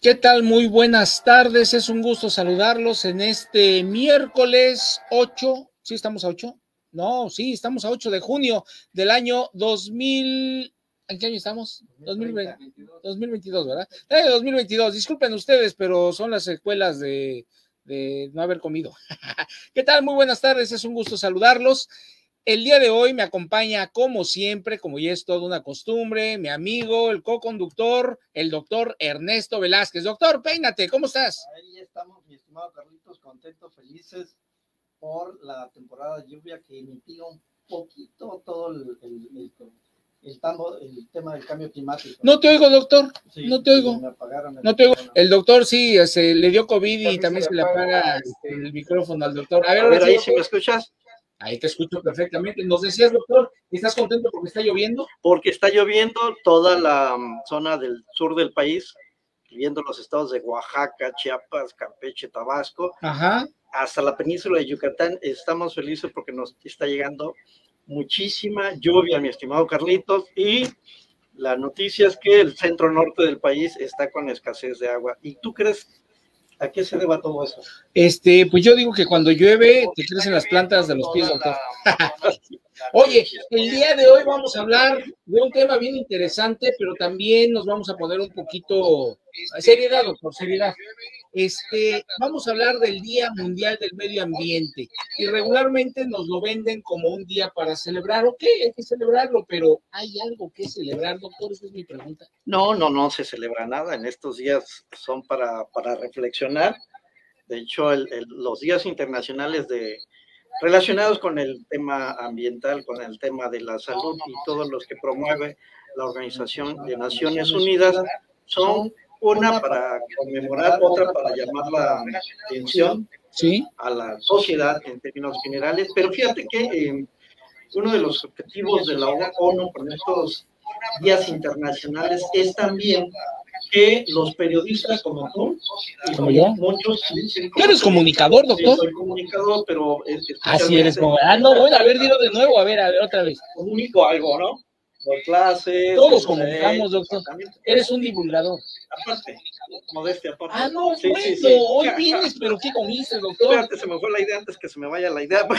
¿Qué tal? Muy buenas tardes, es un gusto saludarlos en este miércoles 8, ¿sí estamos a 8? No, sí, estamos a 8 de junio del año 2000, ¿en qué año estamos? 2022, ¿verdad? 2022, disculpen ustedes, pero son las secuelas de no haber comido. ¿Qué tal? Muy buenas tardes, es un gusto saludarlos. El día de hoy me acompaña, como siempre, como ya es toda una costumbre, mi amigo, el co-conductor, el doctor Ernesto Velázquez. Doctor, peínate, ¿cómo estás? Ahí estamos, mi estimado Carlitos, contentos, felices por la temporada de lluvia que mitiga un poquito todo el tema del cambio climático. No te oigo, doctor, sí, no te oigo. No te oigo. El doctor sí, se le dio COVID y también se le apaga el micrófono al doctor. A ver ahí, ¿sí me escuchas? Ahí te escucho perfectamente. Nos decías, doctor, ¿estás contento porque está lloviendo? Porque está lloviendo toda la zona del sur del país, viendo los estados de Oaxaca, Chiapas, Campeche, Tabasco, hasta la península de Yucatán. Estamos felices porque nos está llegando muchísima lluvia, mi estimado Carlitos, y la noticia es que el centro norte del país está con escasez de agua. ¿Y tú crees a qué se deba todo eso? Pues yo digo que cuando llueve te crecen las plantas de los pies, doctor. Oye, el día de hoy vamos a hablar de un tema bien interesante, pero también nos vamos a poner un poquito seriedad, doctor, seriedad. Vamos a hablar del Día Mundial del Medio Ambiente y regularmente nos lo venden como un día para celebrar. Ok, hay que celebrarlo, pero ¿hay algo que celebrar, doctor? Esa es mi pregunta. No se celebra nada. En estos días son para reflexionar. De hecho, los días internacionales relacionados con el tema ambiental, con el tema de la salud y todos los que promueve la Organización de Naciones Unidas, son una para conmemorar, otra para llamar la atención a la sociedad en términos generales. Pero fíjate que uno de los objetivos de la ONU con estos días internacionales es también que los periodistas como tú, y como yo, muchos... ¿Tú eres comunicador, doctor? Sí, soy comunicador, pero... Así eres como... no, bueno, a ver, dilo de nuevo, a ver, otra vez. Comunico algo, ¿no? Doy clases... Todos comunicamos, doctor. Eres un divulgador. Aparte, modestia aparte. No, sí, bueno, sí. Hoy vienes, pero ¿qué comiste, doctor? Espérate, se me fue la idea antes que se me vaya la idea.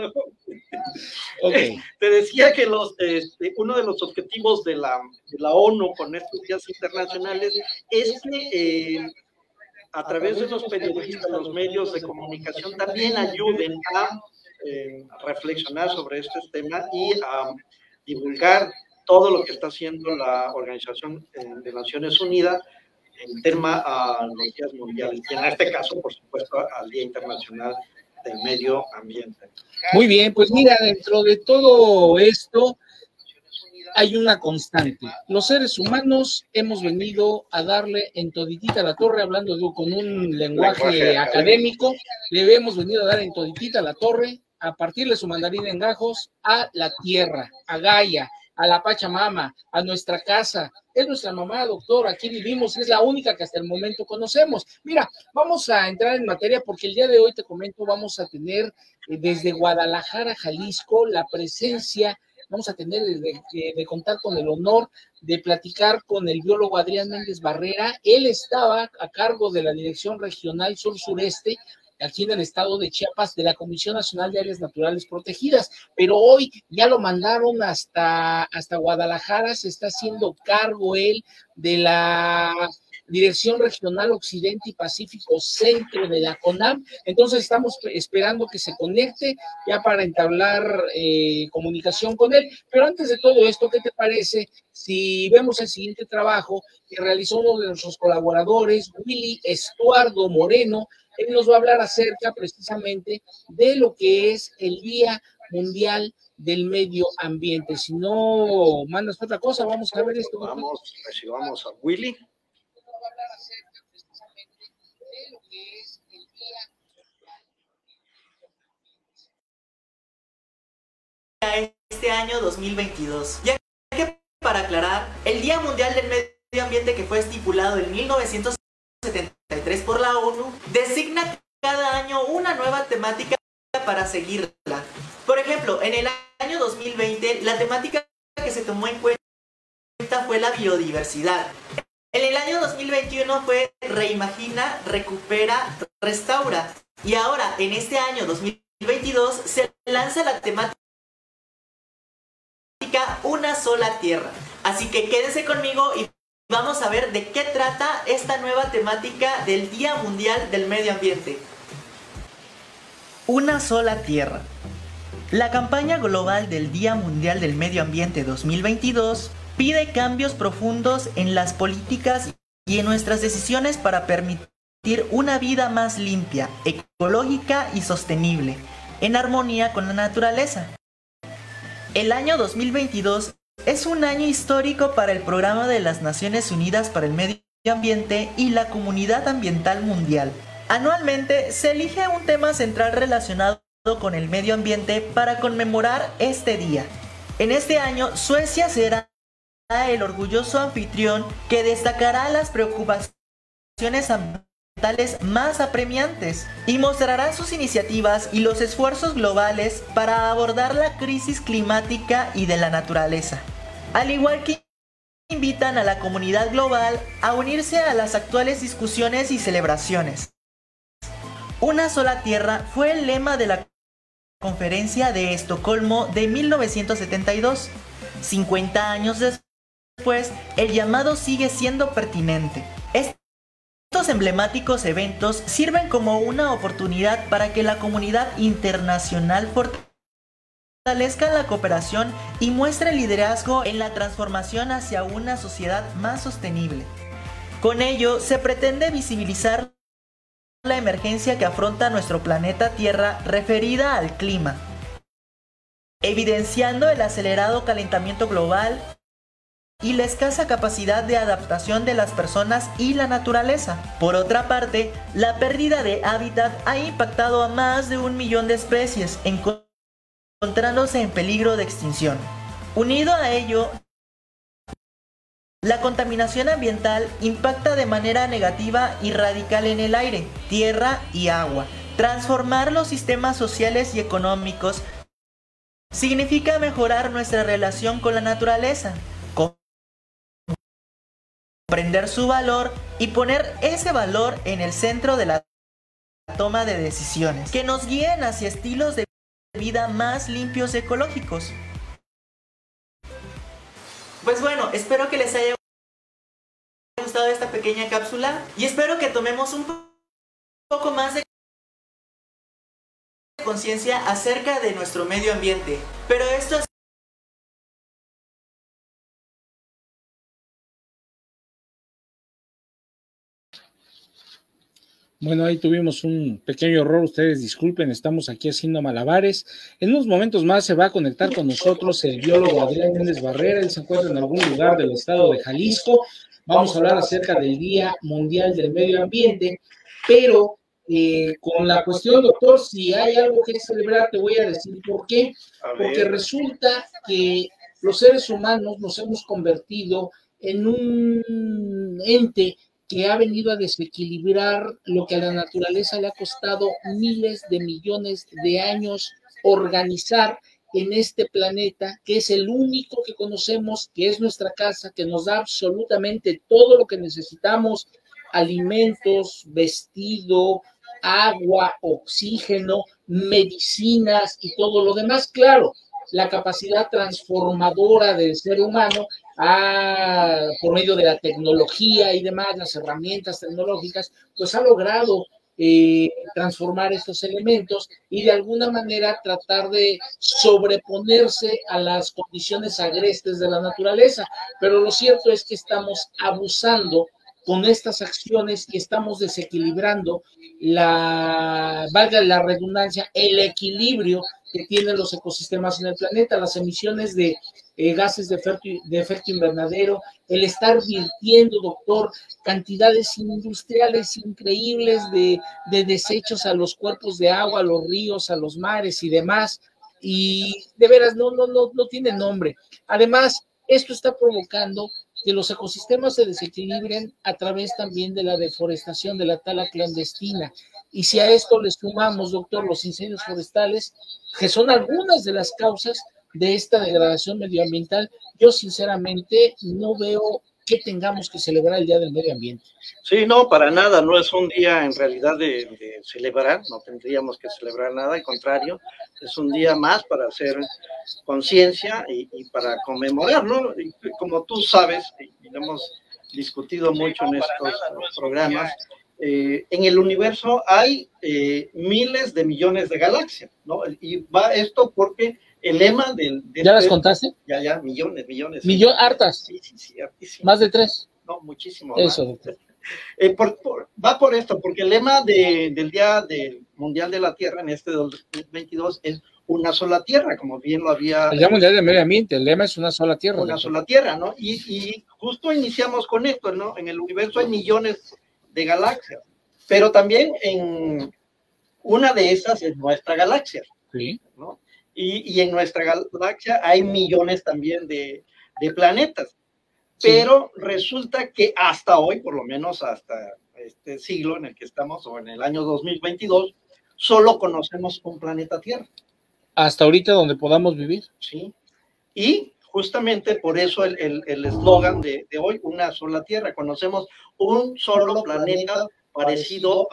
Okay. Te decía que uno de los objetivos de la ONU con estos días internacionales es que a través de los periodistas, los medios de comunicación también ayuden a reflexionar sobre este tema y a divulgar todo lo que está haciendo la Organización de Naciones Unidas en tema a los días mundiales, y en este caso, por supuesto, al Día Internacional del Medio Ambiente. Muy bien, pues mira, dentro de todo esto hay una constante. Los seres humanos hemos venido a darle en toditita la torre, hablando con un lenguaje académico, le hemos venido a dar en toditita la torre, a partirle su mandarín en gajos a la tierra, a Gaia, a la Pachamama, a nuestra casa. Es nuestra mamá, doctor, aquí vivimos, es la única que hasta el momento conocemos. Mira, vamos a entrar en materia porque el día de hoy, te comento, vamos a tener desde Guadalajara, Jalisco, la presencia, vamos a tener de contar con el honor de platicar con el biólogo Adrián Méndez Barrera. Él estaba a cargo de la Dirección Regional Sur-Sureste, aquí en el estado de Chiapas, de la Comisión Nacional de Áreas Naturales Protegidas, pero hoy ya lo mandaron hasta Guadalajara, se está haciendo cargo él de la Dirección Regional Occidente y Pacífico Centro de la CONAM. Entonces estamos esperando que se conecte ya para entablar comunicación con él. Pero antes de todo esto, ¿qué te parece si vemos el siguiente trabajo que realizó uno de nuestros colaboradores, Willy Estuardo Moreno? Él nos va a hablar acerca precisamente de lo que es el Día Mundial del Medio Ambiente. Si no mandas otra cosa, vamos a ver esto. Recibamos a Willy. Este año 2022, ya que para aclarar, el Día Mundial del Medio Ambiente, que fue estipulado en 1973 por la ONU, designa cada año una nueva temática para seguirla. Por ejemplo, en el año 2020, la temática que se tomó en cuenta fue la biodiversidad. En el año 2021 fue Reimagina, Recupera, Restaura. Y ahora, en este año 2022, se lanza la temática Una sola tierra. Así que quédense conmigo y vamos a ver de qué trata esta nueva temática del Día Mundial del Medio Ambiente. Una sola tierra. La campaña global del Día Mundial del Medio Ambiente 2022 pide cambios profundos en las políticas y en nuestras decisiones para permitir una vida más limpia, ecológica y sostenible, en armonía con la naturaleza. El año 2022 es un año histórico para el Programa de las Naciones Unidas para el Medio Ambiente y la Comunidad Ambiental Mundial. Anualmente se elige un tema central relacionado con el medio ambiente para conmemorar este día. En este año, Suecia será el orgulloso anfitrión que destacará las preocupaciones ambientales más apremiantes y mostrará sus iniciativas y los esfuerzos globales para abordar la crisis climática y de la naturaleza. Al igual que invitan a la comunidad global a unirse a las actuales discusiones y celebraciones. Una sola tierra fue el lema de la Conferencia de Estocolmo de 1972. 50 años después, el llamado sigue siendo pertinente. Estos emblemáticos eventos sirven como una oportunidad para que la comunidad internacional fortalezca la cooperación y muestre liderazgo en la transformación hacia una sociedad más sostenible. Con ello, se pretende visibilizar la emergencia que afronta nuestro planeta Tierra referida al clima, evidenciando el acelerado calentamiento global y la escasa capacidad de adaptación de las personas y la naturaleza. Por otra parte, la pérdida de hábitat ha impactado a más de 1 millón de especies, encontrándose en peligro de extinción. Unido a ello, la contaminación ambiental impacta de manera negativa y radical en el aire, tierra y agua. Transformar los sistemas sociales y económicos significa mejorar nuestra relación con la naturaleza, comprender su valor y poner ese valor en el centro de la toma de decisiones, que nos guíen hacia estilos de vida más limpios y ecológicos. Pues bueno, espero que les haya gustado esta pequeña cápsula y espero que tomemos un poco más de conciencia acerca de nuestro medio ambiente. Pero esto es... Bueno, ahí tuvimos un pequeño error, ustedes disculpen, estamos aquí haciendo malabares. En unos momentos más se va a conectar con nosotros el biólogo Adrián Méndez Barrera, él se encuentra en algún lugar del estado de Jalisco. Vamos a hablar acerca del Día Mundial del Medio Ambiente, pero con la cuestión, doctor, si hay algo que celebrar, te voy a decir por qué. Porque resulta que los seres humanos nos hemos convertido en un ente que ha venido a desequilibrar lo que a la naturaleza le ha costado miles de millones de años organizar en este planeta, que es el único que conocemos, que es nuestra casa, que nos da absolutamente todo lo que necesitamos, alimentos, vestido, agua, oxígeno, medicinas y todo lo demás. Claro, la capacidad transformadora del ser humano por medio de la tecnología y demás, las herramientas tecnológicas, pues ha logrado transformar estos elementos y de alguna manera tratar de sobreponerse a las condiciones agrestes de la naturaleza. Pero lo cierto es que estamos abusando con estas acciones y estamos desequilibrando valga la redundancia, el equilibrio que tienen los ecosistemas en el planeta, las emisiones de gases de efecto invernadero, el estar virtiendo, doctor, cantidades industriales increíbles de desechos a los cuerpos de agua, a los ríos, a los mares y demás, y de veras no tiene nombre. Además, esto está provocando que los ecosistemas se desequilibren a través también de la deforestación, de la tala clandestina. Y si a esto le sumamos, doctor, los incendios forestales, que son algunas de las causas de esta degradación medioambiental, yo sinceramente no veo que tengamos que celebrar el Día del Medio Ambiente. Sí, no, para nada, no es un día en realidad de celebrar, no tendríamos que celebrar nada, al contrario, es un día más para hacer conciencia y para conmemorar, ¿no? Y como tú sabes, y lo hemos discutido mucho en estos programas, en el universo hay miles de millones de galaxias, ¿no? Y va esto porque el lema ¿Ya las contaste? Ya, millones. Hartas. Sí, hartísimas. ¿Más de 3? No, muchísimo Eso, más. doctor. Va por esto, porque el lema del Día Mundial de la Tierra en este 2022 es una sola tierra, como bien lo había... El Día Mundial del Medio Ambiente, el lema es una sola tierra. Una sola tierra, ¿no? Y justo iniciamos con esto, ¿no? En el universo hay millones de galaxias, pero también en una de esas es nuestra galaxia, sí, ¿no? Y en nuestra galaxia hay millones también de planetas, pero resulta que hasta hoy, por lo menos hasta este siglo en el que estamos, o en el año 2022, solo conocemos un planeta Tierra. Hasta ahorita donde podamos vivir. Sí, y justamente por eso el eslogan de hoy, una sola Tierra. Conocemos un solo planeta parecido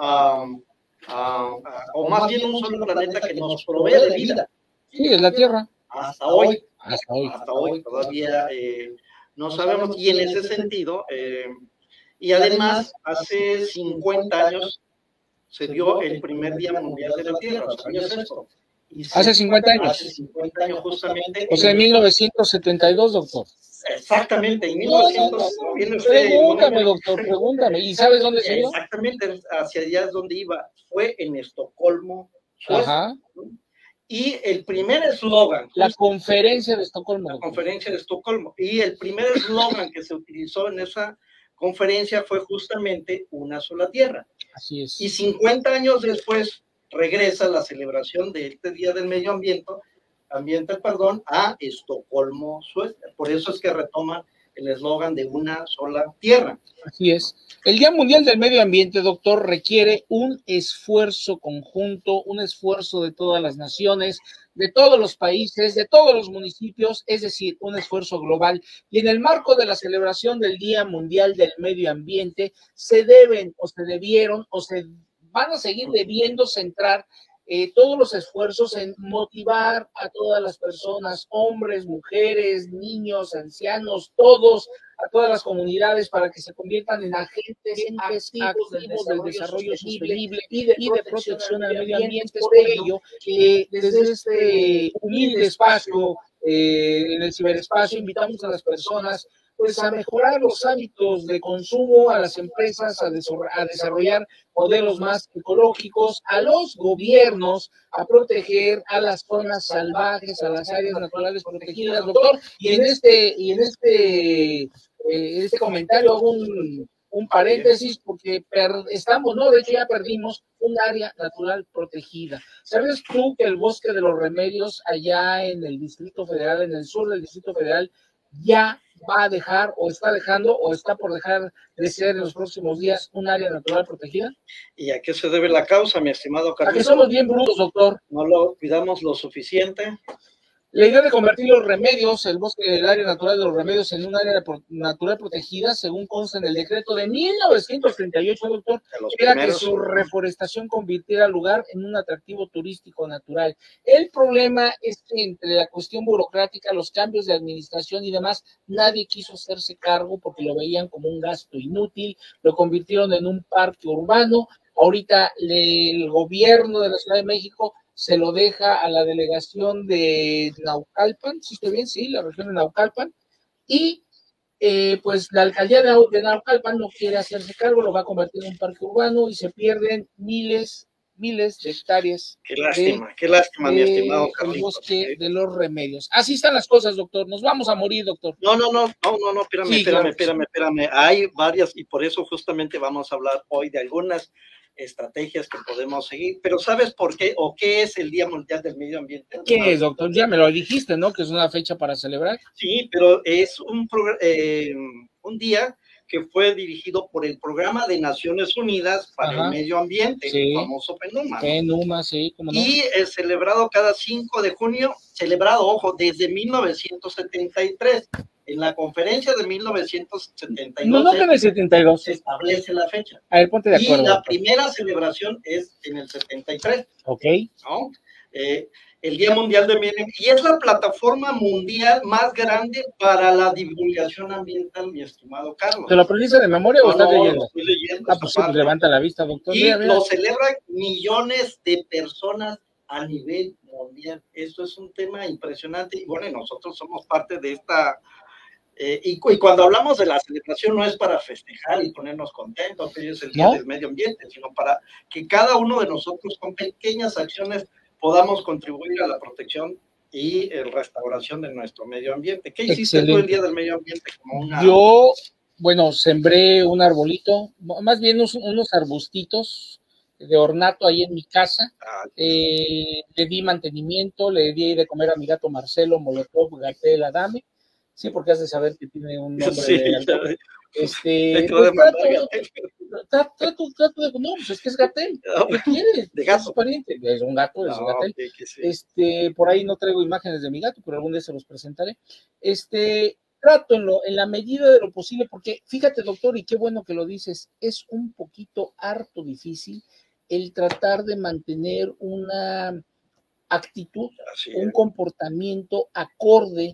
o más bien un solo planeta que nos provee de vida. Sí, es la Tierra. Hasta hoy. Hasta hoy Todavía no sabemos, y en ese sentido, y además hace 50 años se dio el primer Día Mundial de la Tierra, ¿sabías esto? Hace 50 años. Hace 50 años justamente. O sea, en 1972, doctor. Exactamente, en 1900. Pregúntame, doctor, pregúntame. ¿Y sabes dónde se dio? Exactamente, hacia allá es donde iba. Fue en Estocolmo, Suecia. Ajá. Y el primer eslogan. La conferencia de Estocolmo. La conferencia de Estocolmo. Y el primer eslogan que se utilizó en esa conferencia fue justamente una sola tierra. Así es. Y 50 años después regresa la celebración de este Día del Medio Ambiente, a Estocolmo, Suecia. Por eso es que retoman el eslogan de una sola tierra. Así es. El Día Mundial del Medio Ambiente, doctor, requiere un esfuerzo conjunto, un esfuerzo de todas las naciones, de todos los países, de todos los municipios, es decir, un esfuerzo global. Y en el marco de la celebración del Día Mundial del Medio Ambiente, se deben o se debieron o se van a seguir debiendo centrar todos los esfuerzos en motivar a todas las personas, hombres, mujeres, niños, ancianos, todos, a todas las comunidades para que se conviertan en agentes activos del desarrollo sostenible y de protección al medio ambiente. Es por ello que desde este humilde espacio, en el ciberespacio, invitamos a las personas pues a mejorar los hábitos de consumo, a las empresas a desarrollar modelos más ecológicos, a los gobiernos a proteger a las zonas salvajes, a las áreas naturales protegidas, doctor. Y en este comentario hago un paréntesis porque estamos, ¿no? De hecho ya perdimos un área natural protegida. ¿Sabes tú que el Bosque de los Remedios allá en el Distrito Federal, en el sur del Distrito Federal, ya va a dejar o está dejando o está por dejar de ser en los próximos días un área natural protegida? ¿Y a qué se debe la causa, mi estimado Carlos? ¿A qué somos bien brutos, doctor? No lo cuidamos lo suficiente. La idea de convertir los remedios, el bosque del área natural de los remedios, en un área natural protegida, según consta en el decreto de 1938, doctor, era que su reforestación convirtiera el lugar en un atractivo turístico natural. El problema es que entre la cuestión burocrática, los cambios de administración y demás, nadie quiso hacerse cargo porque lo veían como un gasto inútil, lo convirtieron en un parque urbano. Ahorita el gobierno de la Ciudad de México se lo deja a la delegación de Naucalpan, ¿sí estoy bien? Sí, la región de Naucalpan, y pues la alcaldía de Naucalpan no quiere hacerse cargo, lo va a convertir en un parque urbano y se pierden miles de hectáreas. Qué lástima, mi estimado Carlos. El bosque de los remedios. Así están las cosas, doctor. Nos vamos a morir, doctor. No, espérame. Hay varias y por eso justamente vamos a hablar hoy de algunas estrategias que podemos seguir, pero ¿sabes por qué o qué es el Día Mundial del Medio Ambiente? ¿Qué es, doctor? Ya me lo dijiste, ¿no? Que es una fecha para celebrar. Sí, pero es un día que fue dirigido por el Programa de Naciones Unidas para el Medio Ambiente, el famoso PNUMA. PNUMA, sí, cómo no. Y es celebrado cada 5 de junio, celebrado, ojo, desde 1973. En la conferencia de 1972 no que en el 72 se establece la fecha. A ver, ponte de acuerdo. Y la primera celebración es en el 73. Ok. ¿No? El Día Mundial del Medio Ambiente, y es la plataforma mundial más grande para la divulgación ambiental, mi estimado Carlos. ¿Te lo aprendiste de memoria o estás leyendo? Lo estoy leyendo. Pues sí, levanta la vista, doctor. Y lo celebran millones de personas a nivel mundial. Esto es un tema impresionante, y bueno, nosotros somos parte de esta... y cuando hablamos de la celebración no es para festejar y ponernos contentos, que es el Día del Medio Ambiente, sino para que cada uno de nosotros con pequeñas acciones podamos contribuir a la protección y restauración de nuestro medio ambiente. ¿Qué hiciste tú el Día del Medio Ambiente? Yo, bueno, sembré un arbolito, más bien unos arbustitos de ornato ahí en mi casa. Le di mantenimiento, le di de comer a mi gato Marcelo, Molotov, Gatel, Adame. Sí, porque has de saber que tiene un nombre de... Trato de... No, pues es que es Gatel. ¿Qué quieres? De gato. Es pariente. Es un gato, es un Gatel. Sí. Por ahí no traigo imágenes de mi gato, pero algún día se los presentaré. Trato en la medida de lo posible, porque fíjate, doctor, y qué bueno que lo dices, es un poquito harto difícil el tratar de mantener una actitud, un comportamiento acorde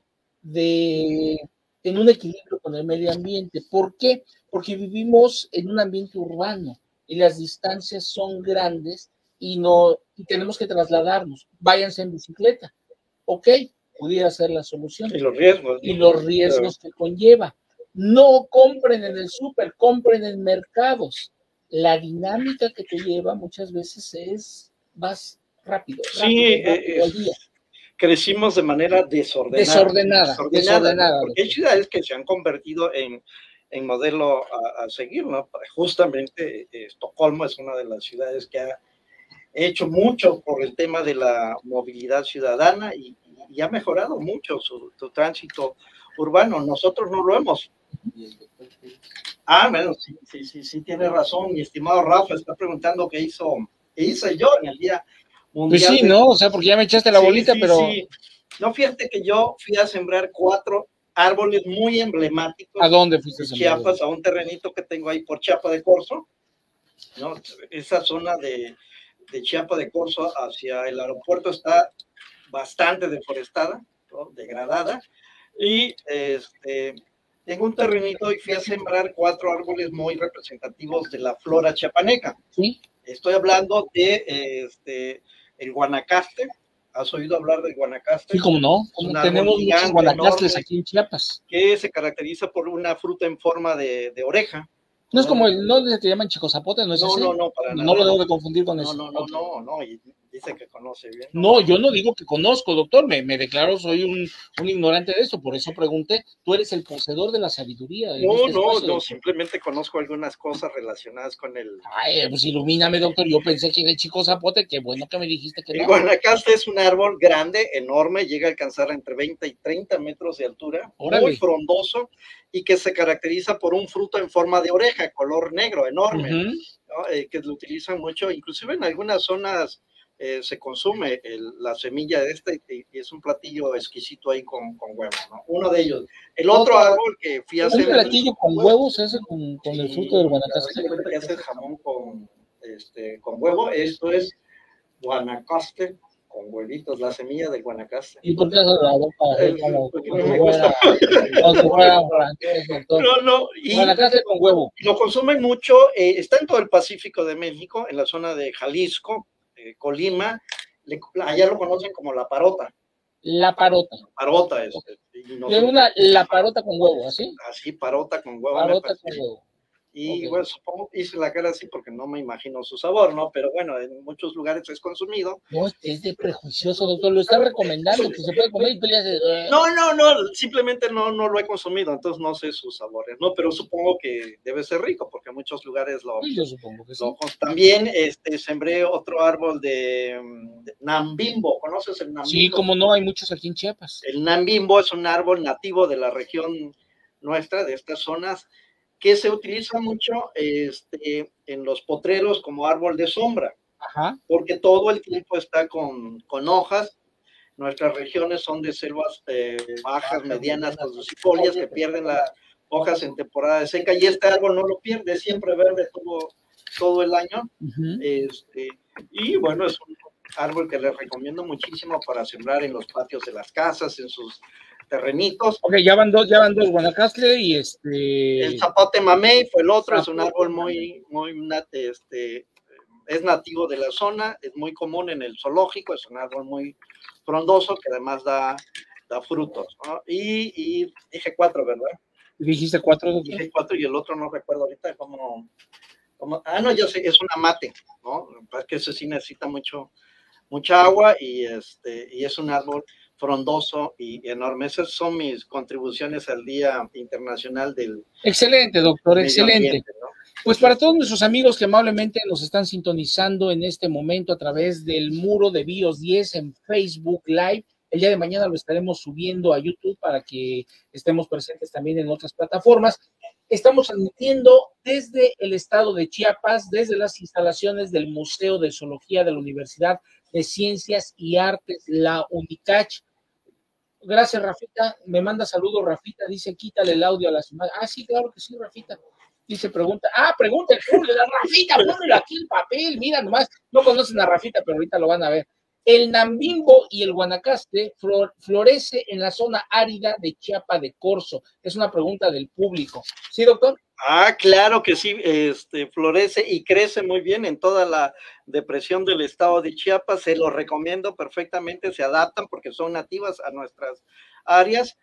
en un equilibrio con el medio ambiente. ¿Por qué? Porque vivimos en un ambiente urbano y las distancias son grandes y tenemos que trasladarnos. Váyanse en bicicleta. Ok, pudiera ser la solución. Y los riesgos. Y los riesgos que conlleva. No compren en el súper, compren en mercados. La dinámica que te lleva muchas veces vas rápido. Sí, al día. Crecimos de manera desordenada. Porque hay ciudades que se han convertido en modelo a seguir, ¿no? Justamente Estocolmo es una de las ciudades que ha hecho mucho por el tema de la movilidad ciudadana y ha mejorado mucho su tránsito urbano. Nosotros no lo hemos. Bueno, sí, tiene razón. Mi estimado Rafa está preguntando qué hice yo en el Día Mundial. Pues sí, ¿no? O sea, porque ya me echaste la bolita, pero... Sí. No, fíjate que yo fui a sembrar 4 árboles muy emblemáticos. ¿A dónde fuiste a sembrar? Chiapas, a un terrenito que tengo ahí por Chiapa de Corzo, ¿no? Esa zona de Chiapa de Corzo hacia el aeropuerto está bastante deforestada, ¿no? Degradada, y tengo un terrenito y fui a sembrar 4 árboles muy representativos de la flora chiapaneca. ¿Sí? Estoy hablando de el guanacaste. ¿Has oído hablar del guanacaste? Sí, cómo no. Tenemos muchos guanacastes aquí en Chiapas. Que se caracteriza por una fruta en forma de oreja. No es como no te llaman chicozapote, ¿no es así? No, para nada. No lo debo de confundir con eso. No, y dice que conoce bien. No, yo no digo que conozco, doctor, me declaro, soy un ignorante de eso, por eso pregunté, tú eres el poseedor de la sabiduría. No, simplemente conozco algunas cosas relacionadas con el... Ay, pues ilumíname, doctor, yo pensé que de chicozapote, qué bueno que me dijiste que no. El guanacaste es un árbol grande, enorme, llega a alcanzar entre 20 y 30 metros de altura, muy frondoso, y que se caracteriza por un fruto en forma de oreja, color negro, enorme, ¿no? Que lo utilizan mucho, inclusive en algunas zonas se consume la semilla de y es un platillo exquisito ahí con huevos, ¿no? Uno de ellos. El otro árbol que fui a hacer... ¿Un platillo con huevos ese con el fruto del guanacaste? Que hace jamón con huevo, esto es guanacaste con huevitos, la semilla del guanacaste. ¿Y por qué haces la boca No, guanacaste con huevo? Lo consumen mucho, está en todo el Pacífico de México, en la zona de Jalisco, Colima, allá lo conocen como la parota. La parota. Parota es. La parota con huevo, ¿así? Así, parota con huevo. Parota con huevo. Y bueno, supongo que hice la cara así porque no me imagino su sabor, ¿no? Pero bueno, en muchos lugares es consumido. No, es de prejuicioso, doctor. Lo está recomendando que se puede comer y peleas de... No, simplemente no lo he consumido, entonces no sé sus sabores, ¿no? Pero supongo que debe ser rico porque en muchos lugares yo supongo que sí. También sembré otro árbol de Nambimbo. ¿Conoces el Nambimbo? Sí, como no, hay muchos aquí en Chiapas. El Nambimbo es un árbol nativo de la región nuestra, de estas zonas. que se utiliza mucho en los potreros como árbol de sombra, porque todo el tiempo está con hojas. Nuestras regiones son de selvas bajas, medianas, caducifolias, que pierden las hojas en temporada de seca, y este árbol no lo pierde, siempre verde todo el año. Y bueno, es un árbol que les recomiendo muchísimo para sembrar en los patios de las casas, en sus terrenitos. Ok, ya van dos, Guanacaste y el zapote mamey fue el otro, es un árbol es nativo de la zona, es muy común en el zoológico, es un árbol muy frondoso que además da frutos, ¿no? Y dije 4, ¿verdad? ¿Dijiste 4, doctor? Dije 4 y el otro no recuerdo ahorita cómo no, yo sé, es una mate, ¿no? Es que ese sí necesita mucha agua y es un árbol frondoso y enorme. Esas son mis contribuciones al Día Internacional del Excelente, doctor, excelente. Ambiente, ¿no? Pues para todos nuestros amigos que amablemente nos están sintonizando en este momento a través del muro de BIOS 10 en Facebook Live, el día de mañana lo estaremos subiendo a YouTube para que estemos presentes también en otras plataformas. Estamos transmitiendo desde el estado de Chiapas, desde las instalaciones del Museo de Zoología de la Universidad de Ciencias y Artes, la UNICACH. Gracias, Rafita. Me manda saludos, Rafita. Dice, quítale el audio a las imágenes. Ah, sí, claro que sí, Rafita. Dice, pregunta el público, la Rafita, pónmelo aquí el papel, mira nomás, no conocen a Rafita, pero ahorita lo van a ver. El Nambimbo y el Guanacaste florece en la zona árida de Chiapa de Corzo. Es una pregunta del público. ¿Sí, doctor? Ah, claro que sí, florece y crece muy bien en toda la depresión del estado de Chiapas. Se los recomiendo perfectamente, se adaptan porque son nativas a nuestras áreas.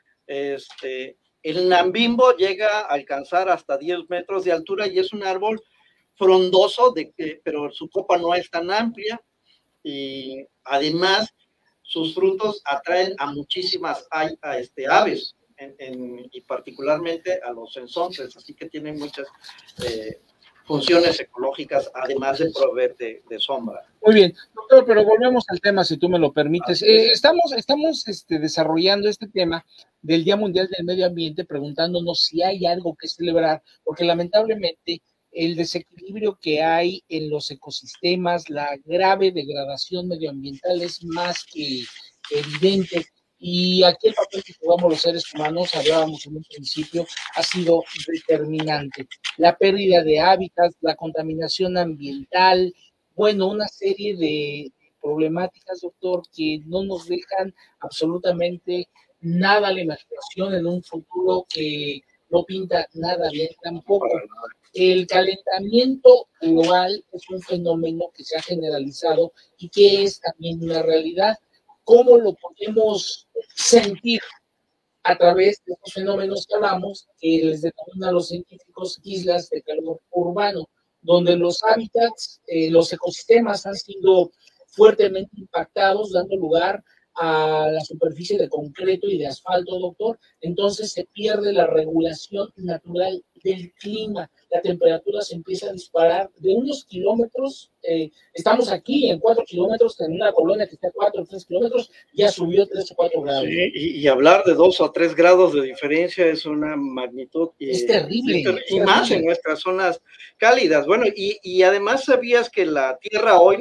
El Nambimbo llega a alcanzar hasta 10 metros de altura y es un árbol frondoso, pero su copa no es tan amplia y además sus frutos atraen a muchísimas aves y particularmente a los ensonces, así que tienen muchas funciones ecológicas además de proveer de sombra. Muy bien, doctor, pero volvemos al tema, si tú me lo permites. Estamos desarrollando este tema del Día Mundial del Medio Ambiente, preguntándonos si hay algo que celebrar, porque lamentablemente el desequilibrio que hay en los ecosistemas, la grave degradación medioambiental es más que evidente. Y aquí el papel que jugamos los seres humanos, hablábamos en un principio, ha sido determinante. La pérdida de hábitats, la contaminación ambiental, bueno, una serie de problemáticas, doctor, que no nos dejan absolutamente nada a la imaginación en un futuro que no pinta nada bien tampoco. El calentamiento global es un fenómeno que se ha generalizado y que es también una realidad. ¿Cómo lo podemos sentir a través de estos fenómenos que hablamos, que les denominan los científicos islas de calor urbano, donde los hábitats, los ecosistemas han sido fuertemente impactados, dando lugar a la superficie de concreto y de asfalto, doctor? Entonces se pierde la regulación natural del clima, la temperatura se empieza a disparar de unos kilómetros, estamos aquí en 4 kilómetros, en una colonia que está a 4 o 3 kilómetros, ya subió 3 o 4 grados. Sí, y hablar de 2 o 3 grados de diferencia es una magnitud. Es terrible. Y más en nuestras zonas cálidas. Bueno, y además sabías que la Tierra hoy,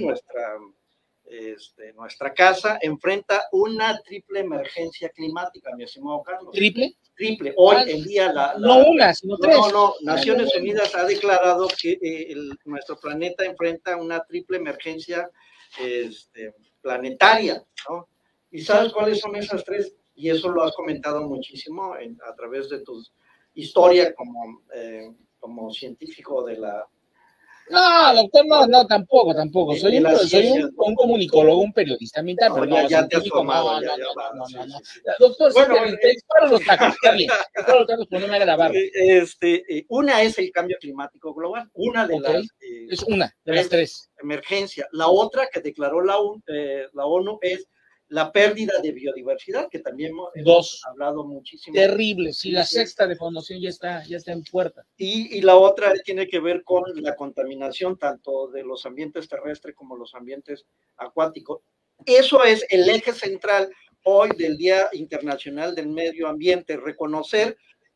nuestra casa, enfrenta una triple emergencia climática, mi estimado Carlos. ¿Triple? Triple. Hoy en día no una, sino 3. No, Naciones Unidas ha declarado que nuestro planeta enfrenta una triple emergencia planetaria, ¿no? ¿Y sabes cuáles son esas 3? Y eso lo has comentado muchísimo a través de tu historia como científico de la... No, doctor, no, tampoco. Soy un comunicólogo, un periodista ambiental, no, pero no, ya te has formado. No. Doctor, bueno, te disparo los tacos, está bien. Disparo los tacos, pero no me haga la barba. Una es el cambio climático global, una de las... es una de las 3. Emergencia. La otra que declaró la ONU es la pérdida de biodiversidad, que también hemos hablado muchísimo. Terrible, sí, la sexta de fundación ya está en puerta. Y la otra tiene que ver con la contaminación tanto de los ambientes terrestres como los ambientes acuáticos. Eso es el eje central hoy del Día Internacional del Medio Ambiente, reconocer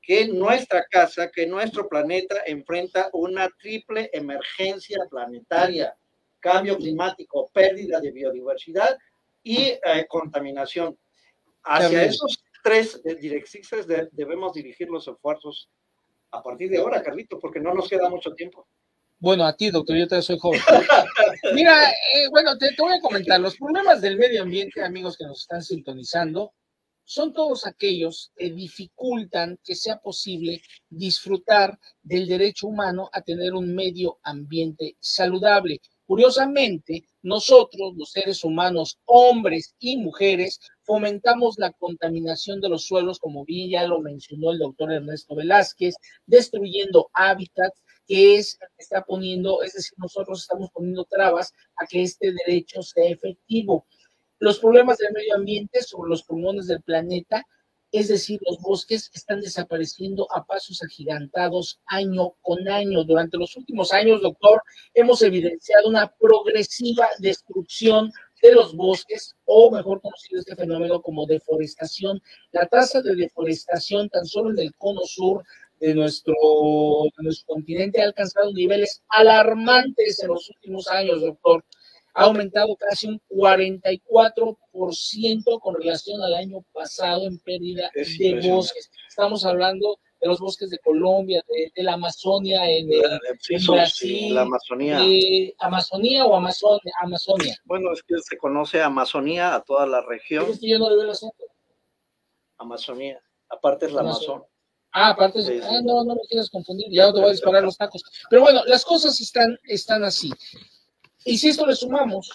que nuestra casa, que nuestro planeta enfrenta una triple emergencia planetaria: cambio climático, pérdida de biodiversidad y contaminación. Hacia esos tres directrices debemos dirigir los esfuerzos a partir de ahora, Carlito, porque no nos queda mucho tiempo. Bueno, a ti, doctor, yo todavía soy joven. Mira, bueno, te voy a comentar, los problemas del medio ambiente, amigos que nos están sintonizando, son todos aquellos que dificultan que sea posible disfrutar del derecho humano a tener un medio ambiente saludable. Curiosamente, nosotros, los seres humanos, hombres y mujeres, fomentamos la contaminación de los suelos, como bien ya lo mencionó el doctor Ernesto Velázquez, destruyendo hábitats, que está poniendo, es decir, nosotros estamos poniendo trabas a que este derecho sea efectivo. Los problemas del medio ambiente sobre los pulmones del planeta, es decir, los bosques están desapareciendo a pasos agigantados año con año. Durante los últimos años, doctor, hemos evidenciado una progresiva destrucción de los bosques, o mejor conocido este fenómeno como deforestación. La tasa de deforestación tan solo en el cono sur de nuestro continente ha alcanzado niveles alarmantes en los últimos años, doctor. Ha aumentado casi un 44% con relación al año pasado en pérdida de bosques. Estamos hablando de los bosques de Colombia, de la Amazonia, en Brasil, la Amazonía. ¿Amazonía o Amazonia? Bueno, es que se conoce Amazonía a toda la región. Es que yo no le veo el acento. Amazonía, aparte es la Amazon. Aparte, sí. No me quieras confundir, ya no te voy a disparar los tacos. Pero bueno, las cosas están así. Y si esto le sumamos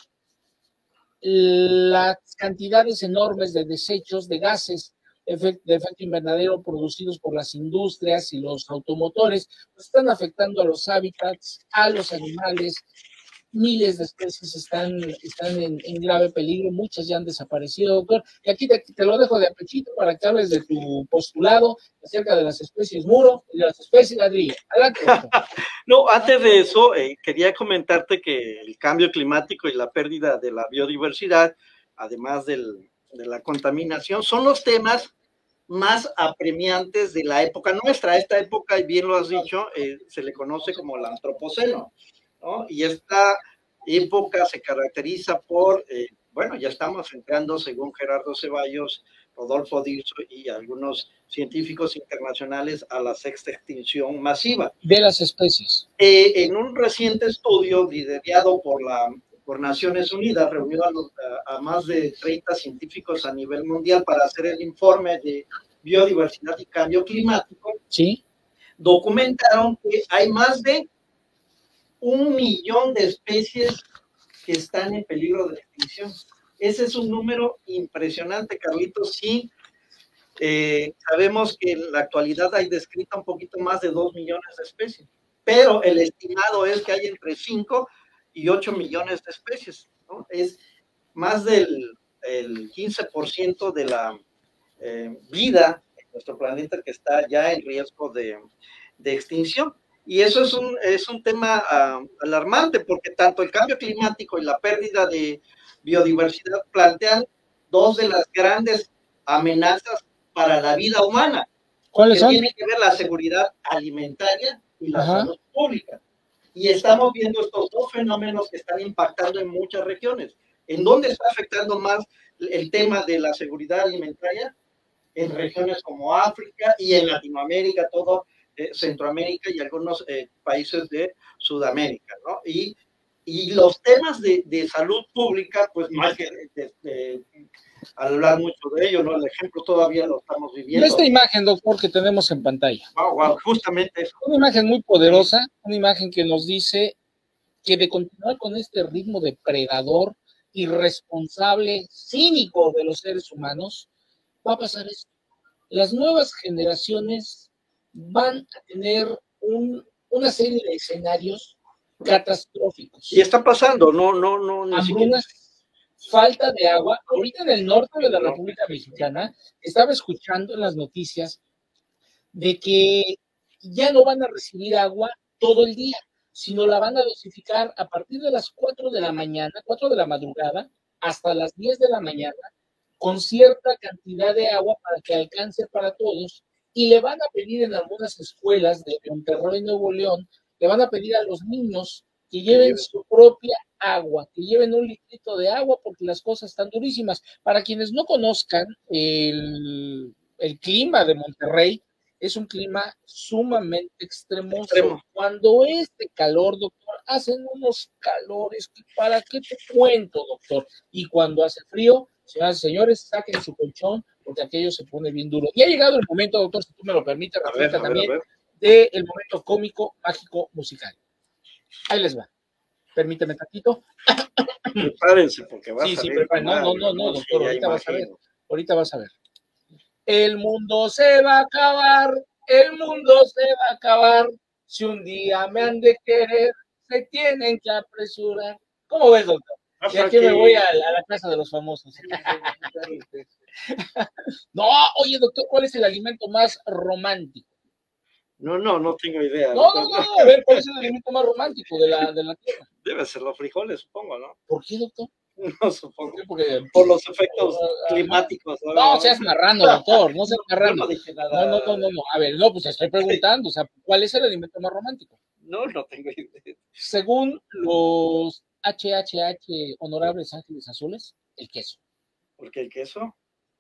las cantidades enormes de desechos, de gases de efecto invernadero producidos por las industrias y los automotores, pues están afectando a los hábitats, a los animales. Miles de especies están en grave peligro, muchas ya han desaparecido, doctor. Y aquí te lo dejo de apechito para que hables de tu postulado acerca de las especies muro y de las especies ladrillo. Adelante, doctor. No, antes de eso, quería comentarte que el cambio climático y la pérdida de la biodiversidad, además de la contaminación, son los temas más apremiantes de la época nuestra. Esta época, y bien lo has dicho, se le conoce como el antropoceno, ¿no? Y esta época se caracteriza por, bueno, ya estamos entrando, según Gerardo Ceballos, Rodolfo Dirso y algunos científicos internacionales, a la sexta extinción masiva de las especies. En un reciente estudio liderado por Naciones Unidas, reunió a más de 30 científicos a nivel mundial para hacer el informe de biodiversidad y cambio climático, ¿sí?, documentaron que hay más de 1 millón de especies que están en peligro de extinción. Ese es un número impresionante, Carlitos. Sí, sabemos que en la actualidad hay descrita un poquito más de 2 millones de especies, pero el estimado es que hay entre 5 y 8 millones de especies, ¿no? Es más del 15% de la vida en nuestro planeta que está ya en riesgo de extinción. Y eso es un tema alarmante, porque tanto el cambio climático y la pérdida de biodiversidad plantean dos de las grandes amenazas para la vida humana. ¿Cuáles son? Tiene que ver la seguridad alimentaria y la salud pública. Y estamos viendo estos dos fenómenos que están impactando en muchas regiones. ¿En dónde está afectando más el tema de la seguridad alimentaria? En regiones como África y en Latinoamérica, todo Centroamérica y algunos países de Sudamérica, ¿no? Y los temas de salud pública, pues más que hablar mucho de ello, ¿no? El ejemplo todavía lo estamos viviendo. Esta imagen, doctor, que tenemos en pantalla. Wow, justamente eso. Una imagen muy poderosa, una imagen que nos dice que de continuar con este ritmo depredador, irresponsable, cínico de los seres humanos, va a pasar esto. Las nuevas generaciones van a tener una serie de escenarios catastróficos. Y está pasando, no. Hambrunas, falta de agua. Ahorita en el norte de la República Mexicana estaba escuchando en las noticias de que ya no van a recibir agua todo el día, sino la van a dosificar a partir de las 4 de la mañana, 4 de la madrugada, hasta las 10 de la mañana, con cierta cantidad de agua para que alcance para todos, y le van a pedir en algunas escuelas de Monterrey, Nuevo León, le van a pedir a los niños que lleven su propia agua, que lleven un litrito de agua porque las cosas están durísimas. Para quienes no conozcan el clima de Monterrey, es un clima sumamente extremoso. Extremo. Cuando es de calor, doctor, hacen unos calores que para qué te cuento, doctor. Y cuando hace frío, señoras y señores, saquen su colchón porque aquello se pone bien duro. Y ha llegado el momento, doctor, si tú me lo permites, refleja también, del momento cómico, mágico, musical. Ahí les va. Permíteme tantito. Prepárense porque va a sí, salir. No, doctor, ahorita vas a ver. Ahorita vas a ver. El mundo se va a acabar, el mundo se va a acabar. Si un día me han de querer, se tienen que apresurar. ¿Cómo ves, doctor? Y aquí me voy a la casa de los famosos. No, oye, doctor, ¿cuál es el alimento más romántico? No tengo idea. No, a ver, ¿cuál es el alimento más romántico de la tierra? Debe ser los frijoles, supongo, ¿no? ¿Por qué, doctor? No, supongo. Porque, por los efectos climáticos. No, seas marrano, doctor, no seas marrano. No dije nada. No. A ver, no, pues estoy preguntando, o sea, ¿cuál es el alimento más romántico? No tengo idea. Según los honorables ángeles azules, el queso. ¿Por qué el queso?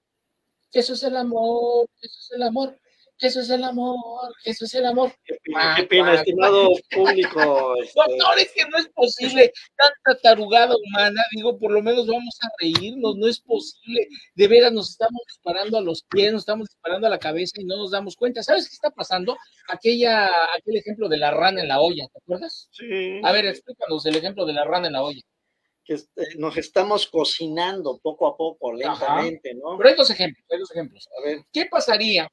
Queso es el amor, queso es el amor. Eso es el amor, eso es el amor. Qué pena, estimado público. Doctor, es que no es posible tanta tarugada humana, digo, por lo menos vamos a reírnos, no es posible. De veras nos estamos disparando a los pies, nos estamos disparando a la cabeza y no nos damos cuenta. ¿Sabes qué está pasando? Aquel ejemplo de la rana en la olla, ¿te acuerdas? Sí. A ver, explícanos el ejemplo de la rana en la olla. Que nos estamos cocinando poco a poco, lentamente, ¿no? Pero hay dos ejemplos. A ver. ¿Qué pasaría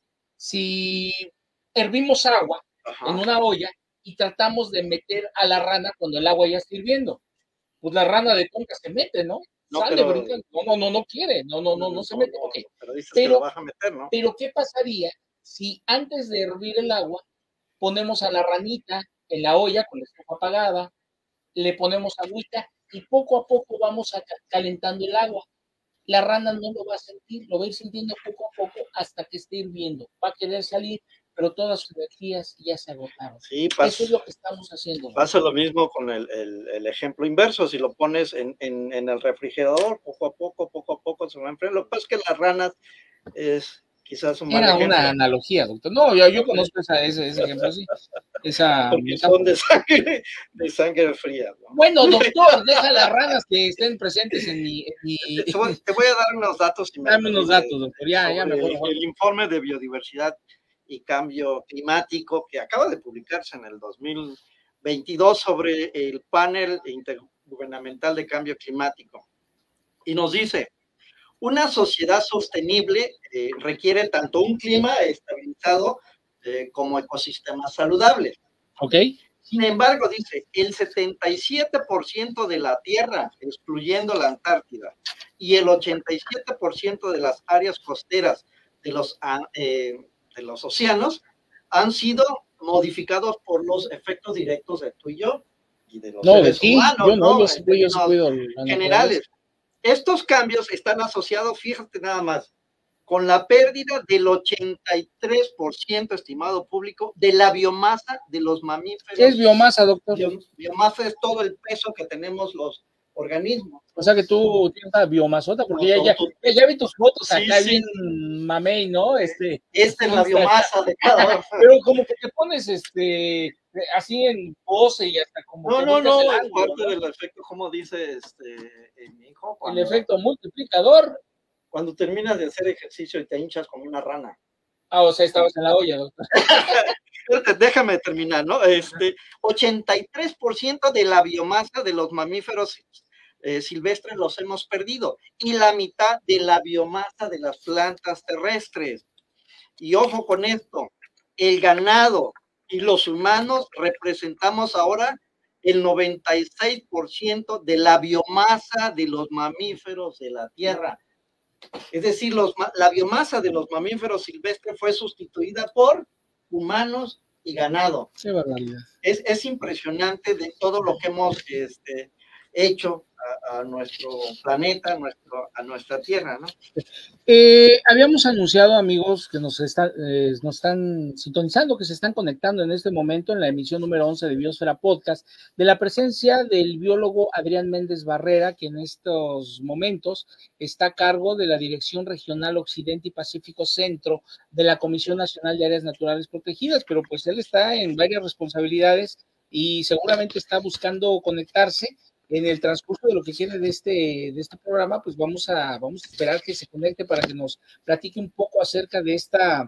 si hervimos agua en una olla y tratamos de meter a la rana cuando el agua ya está hirviendo? Pues la rana de tonta se mete, ¿no? Sale brincando. No quiere, no se mete. Okay. Pero dices que lo vas a meter, ¿no? Pero ¿qué pasaría si antes de hervir el agua ponemos a la ranita en la olla con la estufa apagada, le ponemos agüita y poco a poco vamos calentando el agua? La rana no lo va a sentir, lo va a ir sintiendo poco a poco hasta que esté hirviendo. Va a querer salir, pero todas sus energías ya se agotaron. Sí, eso es lo que estamos haciendo. Pasa lo mismo con el ejemplo inverso. Si lo pones en el refrigerador, poco a poco se va a enfriar. Lo que pasa es que las ranas es quizás un mal ejemplo. Era una analogía, doctor. No, yo conozco ese ejemplo, sí. Porque son de sangre fría, ¿no? Bueno, doctor, deja las ranas que estén presentes en mi... Te voy a dar unos datos. Dame unos datos, doctor, ya me voy. El informe de biodiversidad y cambio climático que acaba de publicarse en el 2022 sobre el panel intergubernamental de cambio climático. Y nos dice, una sociedad sostenible requiere tanto un clima estabilizado como ecosistemas saludables. Ok. Sin embargo, dice, el 77% de la Tierra, excluyendo la Antártida, y el 87% de las áreas costeras de los océanos han sido modificados por los efectos directos de tú y yo, y de los seres humanos, generales. Estos cambios están asociados, fíjate nada más, con la pérdida del 83%, estimado público, de la biomasa de los mamíferos. ¿Qué es biomasa, doctor? Biomasa es todo el peso que tenemos los organismos. O sea que tú tienes una biomasota, porque ya vi tus fotos acá, bien mamey, ¿no? Esta es la biomasa de cada uno. Pero como que te pones así en pose y hasta como... No, es parte del efecto, como dice mi hijo. El efecto multiplicador. Cuando terminas de hacer ejercicio y te hinchas como una rana. O sea, estabas en la olla, doctor. Déjame terminar, ¿no? 83% de la biomasa de los mamíferos silvestres los hemos perdido y la mitad de la biomasa de las plantas terrestres. Y ojo con esto, el ganado y los humanos representamos ahora el 96% de la biomasa de los mamíferos de la Tierra. Es decir, la biomasa de los mamíferos silvestres fue sustituida por humanos y ganado. Qué barbaridad. Es impresionante de todo lo que hemos hecho a nuestro planeta, a nuestra tierra, ¿no? Habíamos anunciado, amigos, que nos están sintonizando, que se están conectando en este momento en la emisión número 11 de Biosfera Podcast, de la presencia del biólogo Adrián Méndez Barrera, que en estos momentos está a cargo de la Dirección Regional Occidente y Pacífico Centro de la Comisión Nacional de Áreas Naturales Protegidas, pero pues él está en varias responsabilidades y seguramente está buscando conectarse. En el transcurso de lo que quede de este programa, pues vamos a esperar que se conecte para que nos platique un poco acerca de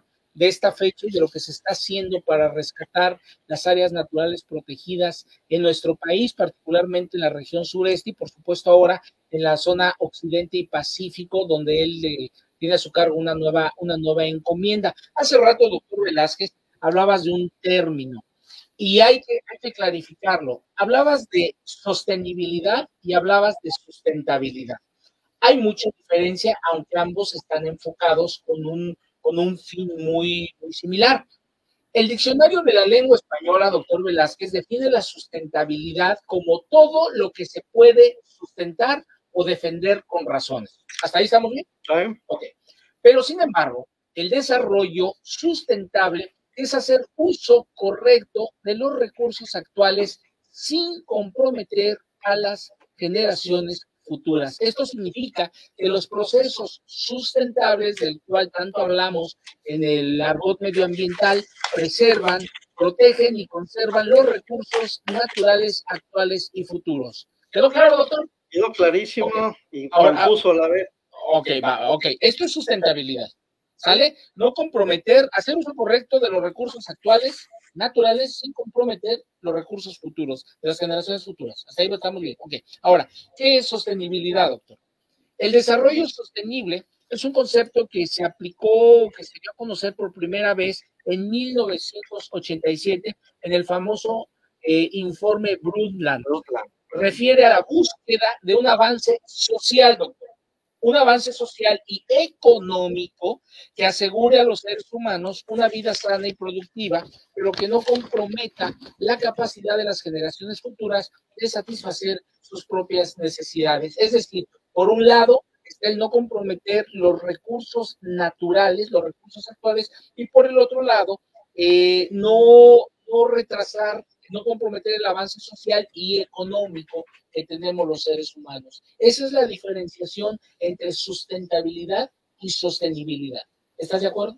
esta fecha y de lo que se está haciendo para rescatar las áreas naturales protegidas en nuestro país, particularmente en la región sureste y por supuesto ahora en la zona occidente y pacífico, donde él tiene a su cargo una nueva encomienda. Hace rato, doctor Velázquez, hablabas de un término. Y hay que clarificarlo. Hablabas de sostenibilidad y hablabas de sustentabilidad. Hay mucha diferencia, aunque ambos están enfocados con un fin muy, muy similar. El diccionario de la lengua española, doctor Velázquez, define la sustentabilidad como todo lo que se puede sustentar o defender con razones. ¿Hasta ahí estamos bien? ¿Sí? Ok. Pero, sin embargo, el desarrollo sustentable es hacer uso correcto de los recursos actuales sin comprometer a las generaciones futuras. Esto significa que los procesos sustentables del cual tanto hablamos en el argot medioambiental preservan, protegen y conservan los recursos naturales actuales y futuros. ¿Quedó claro, doctor? Quedó clarísimo. Okay. Y confuso a la vez. Ok. Esto es sustentabilidad. ¿Sale? No comprometer, hacer uso correcto de los recursos actuales, naturales, sin comprometer los recursos futuros, de las generaciones futuras. Hasta ahí estamos bien. Ok. Ahora, ¿qué es sostenibilidad, doctor? El desarrollo sostenible es un concepto que se aplicó, que se dio a conocer por primera vez en 1987 en el famoso informe Brundtland. Refiere a la búsqueda de un avance social, doctor. Un avance social y económico que asegure a los seres humanos una vida sana y productiva, pero que no comprometa la capacidad de las generaciones futuras de satisfacer sus propias necesidades. Es decir, por un lado, está el no comprometer los recursos naturales, los recursos actuales, y por el otro lado, no retrasar, no comprometer el avance social y económico que tenemos los seres humanos. Esa es la diferenciación entre sustentabilidad y sostenibilidad. ¿Estás de acuerdo?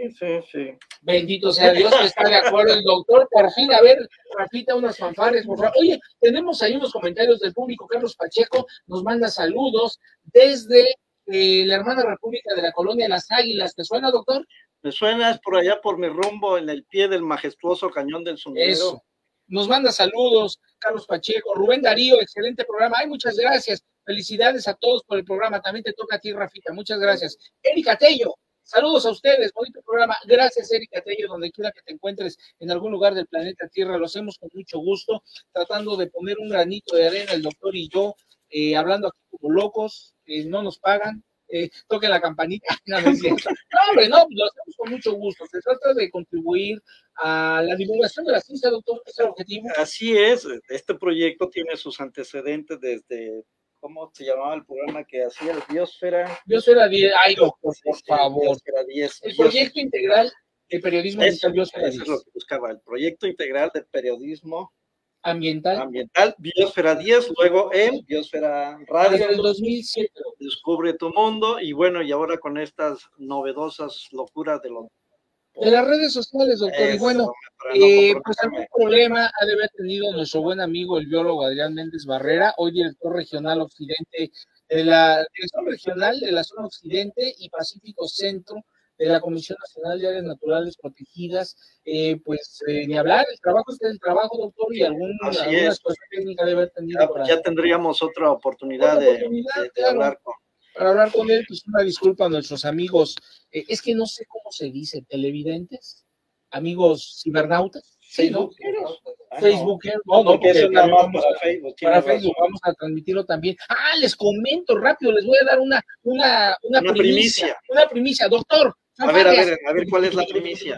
Sí. Bendito sea Dios que está de acuerdo el doctor. Por fin, a ver, Rafita, unas fanfares, por favor. Oye, tenemos ahí unos comentarios del público. Carlos Pacheco nos manda saludos desde la hermana República de la Colonia Las Águilas. ¿Te suena, doctor? Me suena, es por allá por mi rumbo, en el pie del majestuoso cañón del Sumidero. Eso. Nos manda saludos, Carlos Pacheco, Rubén Darío, excelente programa. Ay, muchas gracias. Felicidades a todos por el programa. También te toca a ti, Rafita. Muchas gracias. Erika Tello, saludos a ustedes. Bonito programa. Gracias, Erika Tello, donde quiera que te encuentres en algún lugar del planeta Tierra. Lo hacemos con mucho gusto, tratando de poner un granito de arena, el doctor y yo, hablando aquí como locos, no nos pagan. Toquen la campanita. No, hombre, no, lo hacemos con mucho gusto. Se trata de contribuir a la divulgación de la ciencia, doctor. ¿Es el objetivo? Así es. Este proyecto tiene sus antecedentes desde, ¿cómo se llamaba el programa que hacía? El Biosfera 10. Ay, doctor, por favor. Biosfera 10. El proyecto integral de periodismo ambiental Biosfera 10. Eso es lo que buscaba, el proyecto integral de periodismo ambiental, Biosfera 10, luego en Biosfera Radio. Desde el 2007. Descubre tu mundo, y bueno, y ahora con estas novedosas locuras de las redes sociales, doctor. Eso, y bueno, pues algún problema ha de haber tenido nuestro buen amigo, el biólogo Adrián Méndez Barrera, hoy director regional occidente de la Dirección Regional de la Zona Occidente y Pacífico Centro de la Comisión Nacional de Áreas Naturales Protegidas. Pues ni hablar, el trabajo es el trabajo, doctor, y algunas cosas técnicas debe haber tenido. Ya tendríamos otra oportunidad de hablar con. Para hablar con él, pues una disculpa a nuestros amigos, es que no sé cómo se dice, televidentes, amigos cibernautas, ¿sí, no? Facebookeros, no, porque eso nada más para Facebook. Para Facebook vamos a transmitirlo también. Les comento rápido, les voy a dar una primicia. Una primicia, doctor. A ver, ¿cuál es la primicia?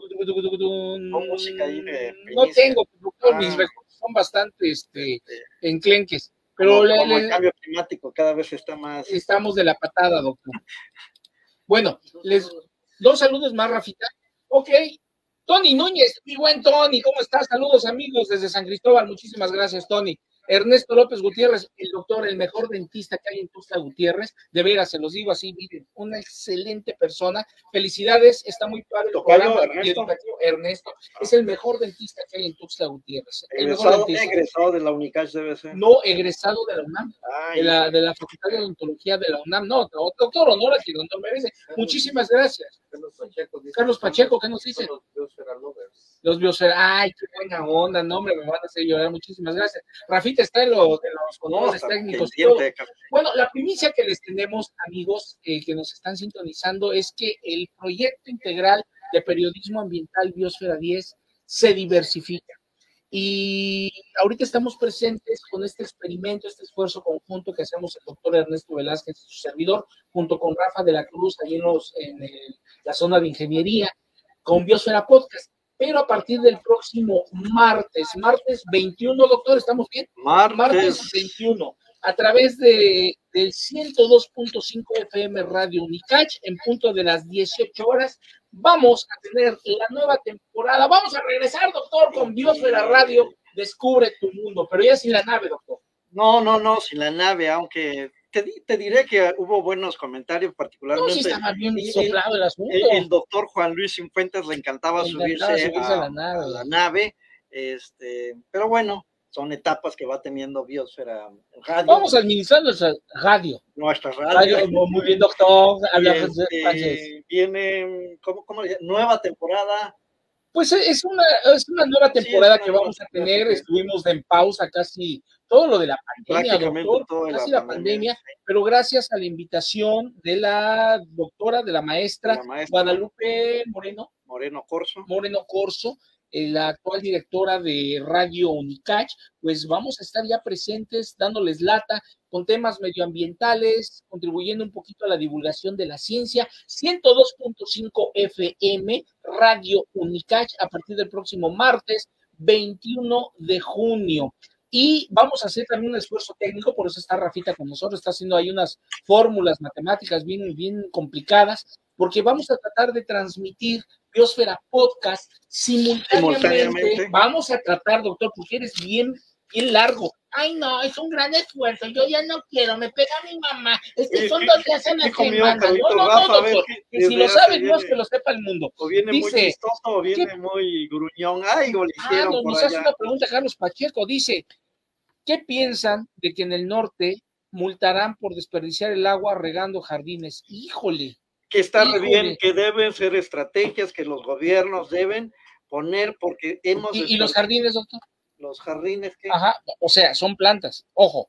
¿Con música ahí de primicia? No tengo, doctor, mis recursos son bastante enclenques. Pero como el cambio climático cada vez está más... Estamos de la patada, doctor. Bueno, dos saludos más, Rafita. Ok, Tony Núñez, mi buen Tony, ¿cómo estás? Saludos, amigos, desde San Cristóbal. Muchísimas gracias, Tony. Ernesto López Gutiérrez, el doctor, el mejor dentista que hay en Tuxtla Gutiérrez. De veras, se los digo así, miren, una excelente persona. Felicidades, está muy padre el programa. Ernesto es el mejor dentista que hay en Tuxtla Gutiérrez. Egresado de la Unicach debe ser. No, egresado de la UNAM, de la Facultad de Odontología de la UNAM. No, doctor, honor aquí, doctor merece. Muchísimas gracias. Carlos Pacheco, ¿qué nos dice? Los Biosfera, ay, qué buena onda, no, hombre, me van a hacer llorar, muchísimas gracias. Rafita está en los controles técnicos. Bueno, la primicia que les tenemos, amigos, que nos están sintonizando, es que el proyecto integral de periodismo ambiental Biosfera 10 se diversifica. Y ahorita estamos presentes con este experimento, este esfuerzo conjunto que hacemos el doctor Ernesto Velázquez y su servidor, junto con Rafa de la Cruz, ahí en la zona de ingeniería, con Biosfera Podcast. Pero a partir del próximo martes 21, doctor, ¿estamos bien? Martes 21, a través del 102.5 FM Radio Unicach, en punto de las 18 horas, vamos a tener la nueva temporada. Vamos a regresar, doctor, con Biosfera Radio, Descubre tu Mundo, pero ya sin la nave, doctor. No, sin la nave, aunque... Te diré que hubo buenos comentarios, particularmente. No, sí estaba bien soplado el asunto. El doctor Juan Luis Cifuentes le encantaba subirse a la nave. Pero bueno, son etapas que va teniendo Biosfera Radio. Vamos administrando esa radio. Nuestra radio. Muy bien, doctor. Viene, ¿cómo le llaman? Nueva temporada. Pues es una nueva temporada que vamos a tener. Estuvimos en pausa casi todo lo de la pandemia, doctor, casi la pandemia, pero gracias a la invitación de la doctora, de la maestra Guadalupe Moreno Corso, la actual directora de Radio Unicach, pues vamos a estar ya presentes dándoles lata con temas medioambientales, contribuyendo un poquito a la divulgación de la ciencia. 102.5 FM, Radio Unicach, a partir del próximo martes 21 de junio. Y vamos a hacer también un esfuerzo técnico, por eso está Rafita con nosotros, está haciendo ahí unas fórmulas matemáticas bien complicadas, porque vamos a tratar de transmitir Biosfera Podcast simultáneamente. Vamos a tratar, doctor, porque eres bien largo. Ay, no, es un gran esfuerzo, yo ya no quiero, me pega mi mamá, es que son 2 días en la semana. No, doctor, si lo sabe Dios, que lo sepa el mundo. O viene muy chistoso, o viene muy gruñón. Ay, lo hicieron nos hace una pregunta Carlos Pacheco, dice, ¿qué piensan de que en el norte multarán por desperdiciar el agua regando jardines? Híjole. Que está bien, que deben ser estrategias que los gobiernos deben poner, porque hemos... ¿Y los jardines, doctor? Los jardines, ¿qué? Ajá, o sea, son plantas. Ojo,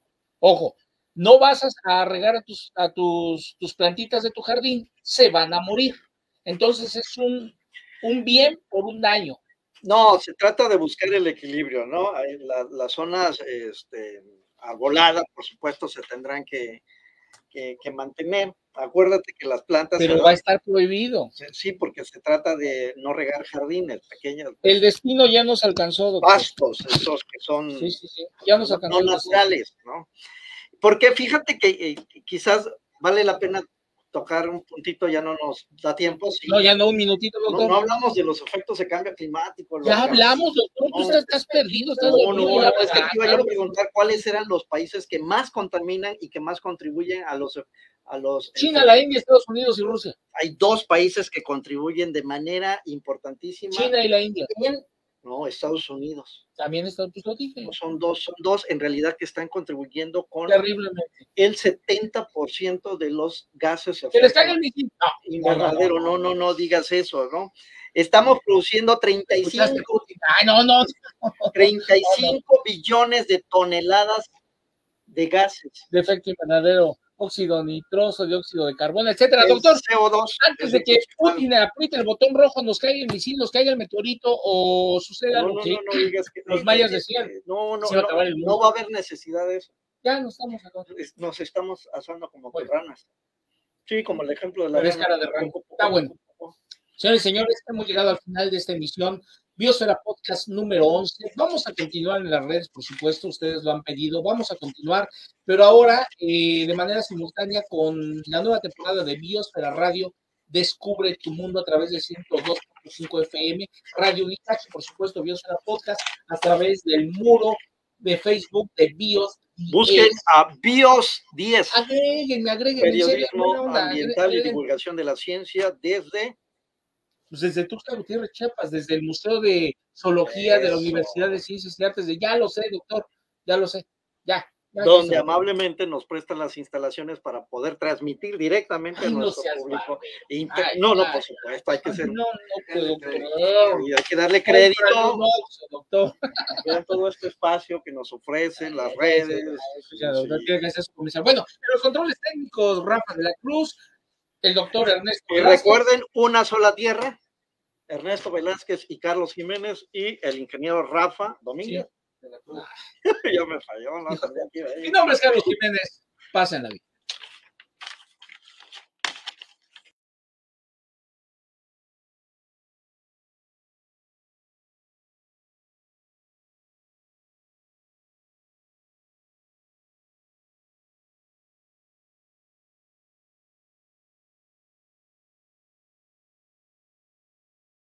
no vas a regar a tus plantitas de tu jardín, se van a morir. Entonces es un bien por un daño. No, se trata de buscar el equilibrio, ¿no? Las zonas arboladas, por supuesto, se tendrán que mantener. Acuérdate que las plantas... Pero va a estar prohibido. Sí, porque se trata de no regar jardines pequeños. El destino ya nos alcanzó, doctor. Pastos, esos que son... Sí, ya nos alcanzó. No naturales, ¿no? Porque fíjate que quizás vale la pena tocar un puntito, ya no nos da tiempo. Sí. No, ya no, un minutito, doctor. No hablamos de los efectos de cambio climático. Ya hablamos, doctor, tú estás perdido. Es que te iba a preguntar cuáles eran los países que más contaminan y que más contribuyen a los... China, la India, Estados Unidos y Rusia. Hay 2 países que contribuyen de manera importantísima. China y la India. No, Estados Unidos. También Estados Unidos. No, son dos en realidad que están contribuyendo con terriblemente el 70% de los gases. Que les caiga el misil. Invernadero, no digas eso, ¿no? Estamos produciendo 35 billones de toneladas de gases. De efecto invernadero, óxido nitroso, dióxido de carbono, etcétera. Doctor, CO2, antes de que Putin apriete el botón rojo, nos caiga el misil, nos caiga el meteorito o suceda algo que los mayas decían. No va a haber necesidad de eso. Ya nos estamos asando como ranas. Sí, como el ejemplo de la rana. Está bueno. Señores y señores, hemos llegado al final de esta emisión Biosfera Podcast número 11. Vamos a continuar en las redes, por supuesto, ustedes lo han pedido, vamos a continuar, pero ahora de manera simultánea con la nueva temporada de Biosfera Radio, Descubre tu mundo a través de 102.5 FM, Radio Unicache, por supuesto, Biosfera Podcast, a través del muro de Facebook de Bios. Busquen a Bios 10. Agréguenme. Periodismo ambiental y divulgación de la ciencia desde... Pues desde Tuxtla Gutiérrez, Chiapas, desde el Museo de Zoología de la Universidad de Ciencias y Artes de, ya lo sé, doctor, ya lo sé, ya donde amablemente nos prestan las instalaciones para poder transmitir directamente a nuestro público. Por supuesto, hay que ser... Y hay que darle crédito a todo este espacio que nos ofrecen las redes. Bueno, en los controles técnicos, Rafa de la Cruz, el doctor Ernesto Velázquez. Recuerden, una sola tierra, Ernesto Velázquez y Carlos Jiménez y el ingeniero Rafa Domínguez. Sí. Ya me falló. Mi nombre es Carlos Jiménez. Pásenla bien.